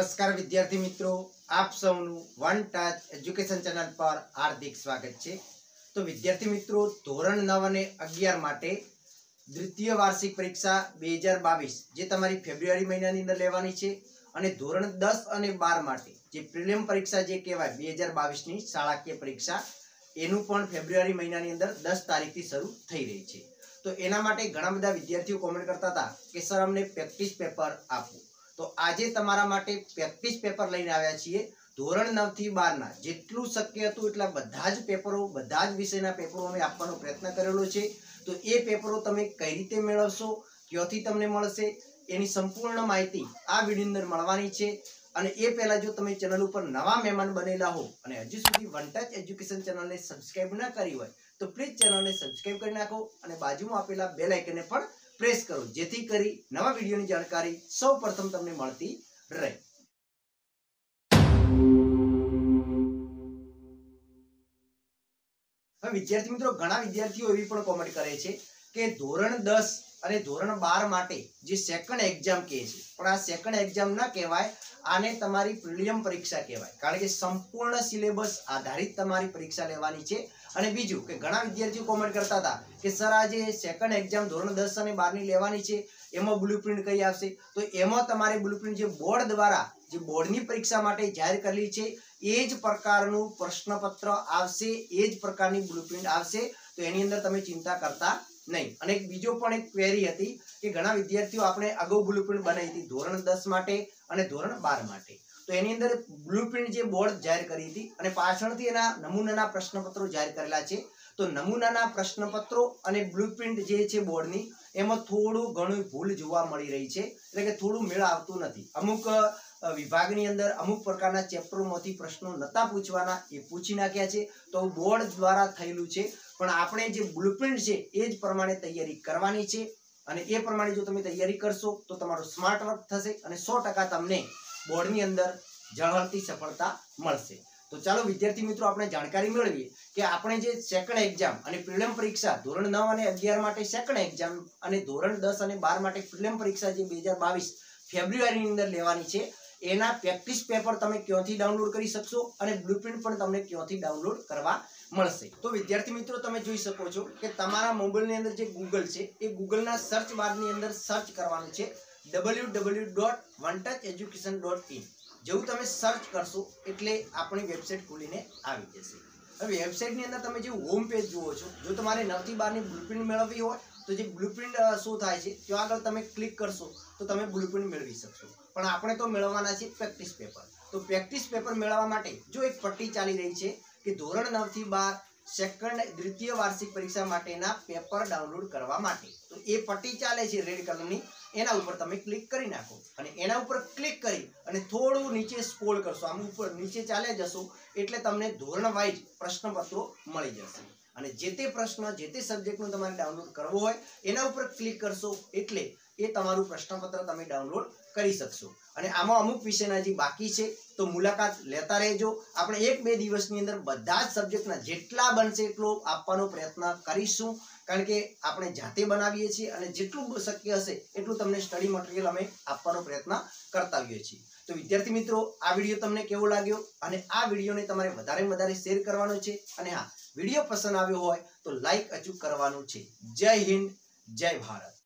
નમસ્કાર વિદ્યાર્થી મિત્રો, આપ સૌનું વન ટચ એજ્યુકેશન ચેનલ પર હાર્દિક સ્વાગત છે। તો વિદ્યાર્થી મિત્રો, ધોરણ 9 અને 11 માટે દ્વિતીય વાર્ષિક પરીક્ષા 2022 જે તમારી ફેબ્રુઆરી મહિનાની અંદર લેવાની છે અને ધોરણ 10 અને 12 માટે જે પ્રિલિમ પરીક્ષા જે કહેવાય 2022 ની શાળાકીય પરીક્ષા એનું પણ ફેબ્રુઆરી મહિનાની અંદર 10 તારીખથી શરૂ થઈ રહી છે। તો એના માટે ઘણા બધા વિદ્યાર્થીઓ કોમેન્ટ કરતા હતા કે સર અમને પ્રેક્ટિસ પેપર આપો। તો આજે તમારા માટે પ્રેક્ટિસ પેપર લઈને આવ્યા છીએ। ધોરણ 9 થી 12 ના જેટલું શક્ય હતું એટલા બધા જ પેપરો, બધા જ વિષયના પેપરો અમે આપવાનો પ્રયત્ન કરેલો છે। તો એ પેપરો તમે કઈ રીતે મેળવશો, ક્યાંથી તમને મળશે, એની સંપૂર્ણ માહિતી આ વિડિયોની અંદર મળવાની છે। અને એ પહેલા જો તમે ચેનલ ઉપર નવા મહેમાન બનેલા હો અને હજી સુધી વન ટચ એજ્યુકેશન ચેનલને સબસ્ક્રાઇબ ન કરી હોય તો પ્લીઝ ચેનલને સબસ્ક્રાઇબ કરી નાખો અને બાજુમાં આપેલા બેલ આઇકનને પણ પ્રેસ કરો, જેથી કરી નવા વિડિયોની જાણકારી સૌપ્રથમ તમને મળતી રહે। હવે વિદ્યાર્થી મિત્રો, ઘણા વિદ્યાર્થીઓ એવી પણ કોમેન્ટ કરે છે કે ધોરણ 10 અને ધોરણ 12 માટે જે સેકન્ડ એક્ઝામ કહે છે, પણ આ સેકન્ડ એક્ઝામ ન કહેવાય, આને તમારી પ્રિલિમ પરીક્ષા કહેવાય, કારણ કે સંપૂર્ણ સિલેબસ આધારિત તમારી પરીક્ષા લેવાની છે। અને બીજું કે ઘણા વિદ્યાર્થીઓ કોમેન્ટ કરતા હતા કે સર આ જે સેકન્ડ એક્ઝામ ધોરણ 10 અને 12 ની લેવાની છે એમાં બ્લુપ્રિન્ટ કઈ આવશે? તો એમાં તમારે બ્લુપ્રિન્ટ જે બોર્ડ દ્વારા જે બોર્ડની પરીક્ષા માટે જાહેર કરેલી છે એ જ પ્રકારનું પ્રશ્નપત્ર આવશે, એ જ પ્રકારની બ્લુપ્રિન્ટ આવશે। તો એની અંદર તમે ચિંતા કરતા નહીં। અને બીજો પણ એક ક્વેરી હતી કે ઘણા વિદ્યાર્થીઓ આપણે અગાઉ બ્લુપ્રિન્ટ બનાવી હતી ધોરણ 10 માટે અને ધોરણ 12 માટે, તો એની અંદર બ્લુપ્રિન્ટ જે બોર્ડ જાહેર કરી હતી અને પાછળથી એના નમૂનાના પ્રશ્નપત્રો જાહેર કરેલા છે। તો નમૂનાના પ્રશ્નપત્રો અને બ્લુપ્રિન્ટ જે છે બોર્ડની એમાં થોડું ઘણું ભૂલ જોવા મળી રહી છે, એટલે કે થોડું મેળ આવતું નથી। અમુક વિભાગની અંદર અમુક પ્રકારના ચેપ્ટરોમાંથી પ્રશ્નો નતા પૂછવાના, એ પૂછી નાખ્યા છે। તો બોર્ડ દ્વારા થયેલું છે, પણ આપણે જે બ્લુપ્રિન્ટ છે એ જ પ્રમાણે તૈયારી કરવાની છે અને એ પ્રમાણે જો તમે તૈયારી કરશો તો તમારું સ્માર્ટ વર્ક થશે અને 100% તમને બોર્ડની અંદર ઝળહળતી સફળતા મળશે। તો ચાલો વિદ્યાર્થી મિત્રો, આપણે જાણકારી મેળવીએ કે આપણે જે સેકન્ડ એક્ઝામ અને પ્રિલિમ પરીક્ષા ધોરણ 9 અને 11 માટે સેકન્ડ એક્ઝામ અને ધોરણ 10 અને 12 માટે પ્રિલિમ પરીક્ષા જે 2022 ફેબ્રુઆરીની અંદર લેવાની છે એના પ્રેક્ટિસ પેપર તમે ક્યાંથી ડાઉનલોડ કરી શકશો અને બ્લુપ્રિન્ટ પણ તમને ક્યાંથી ડાઉનલોડ કરવા મળશે? તો વિદ્યાર્થી મિત્રો, તમે જોઈ શકો છો કે તમારા મોબાઈલની અંદર જે ગૂગલ છે એ ગૂગલના સર્ચ બારની અંદર સર્ચ કરવાનું છે www.onetoucheducation.in। જેવું તમે સર્ચ કરશો એટલે આપણી વેબસાઇટ ખુલીને આવી જશે। હવે વેબસાઇટની અંદર તમે જે હોમ પેજ જુઓ છો, જો તમારે 9 થી 12 ની બ્લુપ્રિન્ટ મેળવવી હોય તો જે બ્લુપ્રિન્ટ શો થાય છે ત્યાં આગળ તમે ક્લિક કરશો તો તમે બ્લુપ્રિન્ટ મેળવી શકશો, પણ આપણે તો મેળવવાના છે પ્રેક્ટિસ પેપર। તો પ્રેક્ટિસ પેપર મેળવવા માટે જો એક પટ્ટી ચાલી રહી છે કે ધોરણ 9 થી 12 સેકન્ડ દ્વિતીય વાર્ષિક પરીક્ષા માટેના પેપર ડાઉનલોડ કરવા માટે, તો એ પટ્ટી ચાલે છે રેડ કલરની, એના ઉપર તમે ક્લિક કરી નાખો અને એના ઉપર ક્લિક કરી અને થોડું નીચે સ્ક્રોલ કરશો, આમ ઉપર નીચે ચાલ્યા જશો એટલે તમને ધોરણ વાઇઝ પ્રશ્નપત્રો મળી જશે અને જે તે પ્રશ્ન જે તે સબ્જેક્ટનું તમારે ડાઉનલોડ કરવો હોય એના ઉપર ક્લિક કરશો એટલે એ તમારું પ્રશ્નપત્ર તમે ડાઉનલોડ કરી શકશો। અને આમાં અમુક વિષયના જે બાકી છે તો મુલાકાત લેતા રહેજો। આપણે 1-2 દિવસની અંદર બધા જ સબ્જેક્ટના જેટલા બનશે એટલો આપવાનો પ્રયત્ન કરીશું, કારણ કે આપણે જાતે બનાવીએ છીએ અને જેટલું શક્ય હશે એટલું તમને સ્ટડી મટીરિયલ અમે આપવાનો પ્રયત્ન કરતા હોઈએ છીએ। તો વિદ્યાર્થી મિત્રો, આ વિડીયો તમને કેવો લાગ્યો અને આ વિડીયોને તમારે વધારે શેર કરવાનો છે અને હા, વિડીયો પસંદ આવ્યો હોય તો લાઈક અચૂક કરવાનું છે। જય હિન્દ, જય ભારત।